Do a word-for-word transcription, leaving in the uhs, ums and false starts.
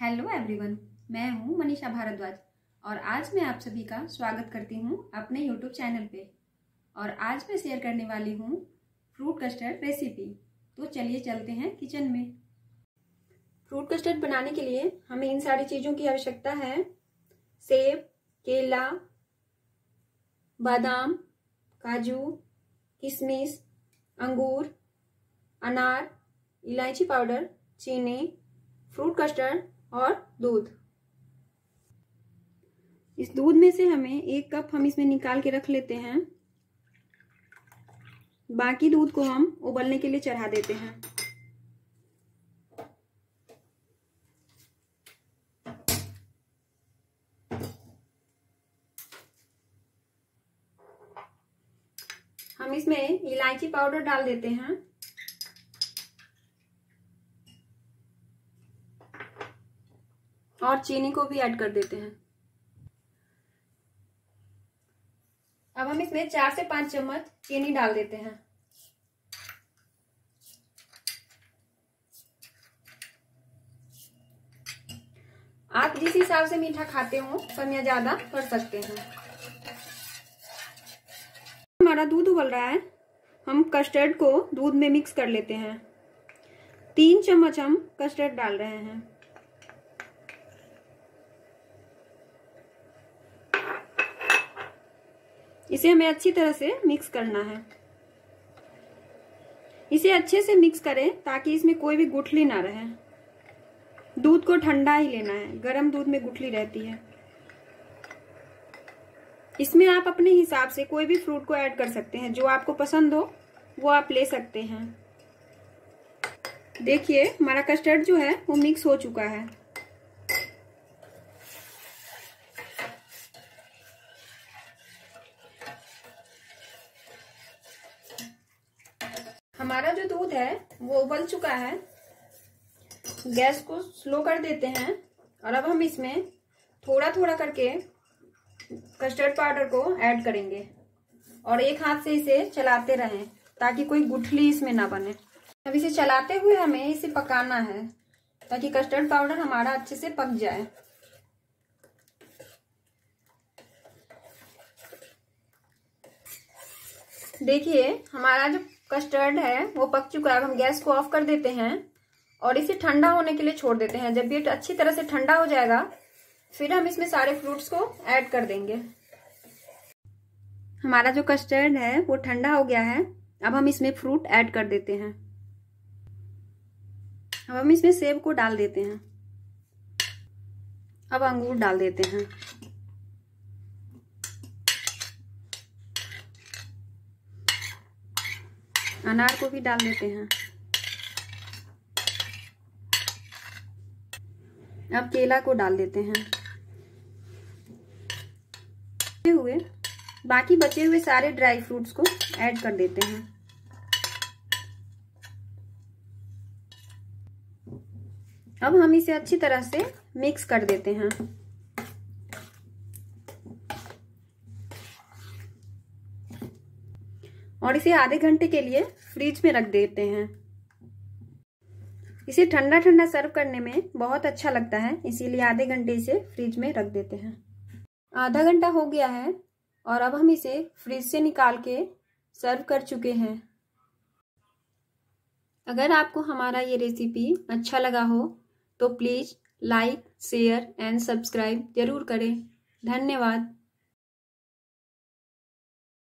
Hello everyone, मैं हूं मनीषा भारद्वाज और आज मैं आप सभी का स्वागत करती हूं अपने यूट्यूब चैनल पे। और आज मैं शेयर करने वाली हूं फ्रूट कस्टर्ड रेसिपी। तो चलिए चलते हैं किचन में। फ्रूट कस्टर्ड बनाने के लिए हमें इन सारी चीज़ों की आवश्यकता है। सेब, केला, बादाम, काजू, किशमिश, अंगूर, अनार, इलायची पाउडर, चीनी, फ्रूट कस्टर्ड और दूध। इस दूध में से हमें एक कप हम इसमें निकाल के रख लेते हैं। बाकी दूध को हम उबलने के लिए चढ़ा देते हैं। हम इसमें इलायची पाउडर डाल देते हैं और चीनी को भी ऐड कर देते हैं। अब हम इसमें चार से पांच चम्मच चीनी डाल देते हैं। आप जिस हिसाब से मीठा खाते हो कम या ज्यादा कर सकते हैं। हमारा दूध उबल रहा है, हम कस्टर्ड को दूध में मिक्स कर लेते हैं। तीन चम्मच हम कस्टर्ड डाल रहे हैं। इसे हमें अच्छी तरह से मिक्स करना है। इसे अच्छे से मिक्स करें ताकि इसमें कोई भी गुठली ना रहे। दूध को ठंडा ही लेना है, गर्म दूध में गुठली रहती है। इसमें आप अपने हिसाब से कोई भी फ्रूट को ऐड कर सकते हैं, जो आपको पसंद हो वो आप ले सकते हैं। देखिए हमारा कस्टर्ड जो है वो मिक्स हो चुका है। हमारा जो दूध है वो उबल चुका है। गैस को स्लो कर देते हैं और अब हम इसमें थोड़ा थोड़ा करके कस्टर्ड पाउडर को ऐड करेंगे और एक हाथ से इसे चलाते रहें ताकि कोई गुठली इसमें ना बने। अब इसे चलाते हुए हमें इसे पकाना है ताकि कस्टर्ड पाउडर हमारा अच्छे से पक जाए। देखिए हमारा जो कस्टर्ड है वो पक चुका है। अब हम गैस को ऑफ कर देते हैं और इसे ठंडा होने के लिए छोड़ देते हैं। जब ये अच्छी तरह से ठंडा हो जाएगा फिर हम इसमें सारे फ्रूट्स को ऐड कर देंगे। हमारा जो कस्टर्ड है वो ठंडा हो गया है। अब हम इसमें फ्रूट ऐड कर देते हैं। अब हम इसमें सेब को डाल देते हैं। अब अंगूर डाल देते हैं। अनार को भी डाल देते हैं। अब केला को डाल देते हैं। हुए बाकी बचे हुए सारे ड्राई फ्रूट्स को ऐड कर देते हैं। अब हम इसे अच्छी तरह से मिक्स कर देते हैं। और इसे आधे घंटे के लिए फ्रिज में रख देते हैं। इसे ठंडा ठंडा सर्व करने में बहुत अच्छा लगता है, इसीलिए आधे घंटे इसे फ्रिज में रख देते हैं। आधा घंटा हो गया है और अब हम इसे फ्रिज से निकाल के सर्व कर चुके हैं। अगर आपको हमारा ये रेसिपी अच्छा लगा हो तो please like, share and subscribe जरूर करें। धन्यवाद।